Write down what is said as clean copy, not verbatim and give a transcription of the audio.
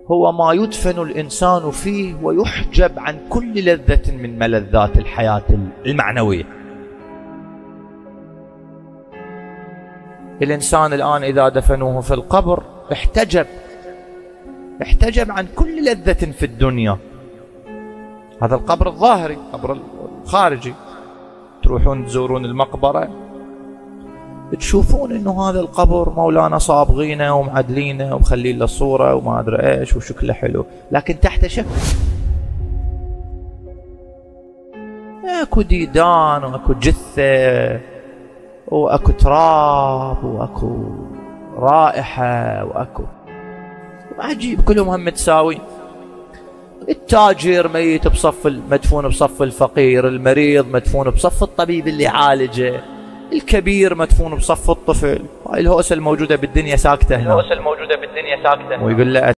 هو ما يدفن الإنسان فيه ويحجب عن كل لذة من ملذات الحياة المعنوية. الإنسان الآن إذا دفنوه في القبر احتجب عن كل لذة في الدنيا. هذا القبر الظاهري، القبر الخارجي. تروحون تزورون المقبرة تشوفون انه هذا القبر مولانا صابغينه ومعدلينه ومخلين له صورة وما ادري ايش وشكله حلو، لكن تحت شك اكو ديدان واكو جثة واكو تراب واكو رائحة واكو عجيب، كلهم هم متساوي. التاجر ميت بصف مدفون بصف الفقير، المريض مدفون بصف الطبيب اللي عالجه، الكبير مدفون بصف الطفل. هاي الهوسة الموجودة بالدنيا ساكتة هنا، ويقول له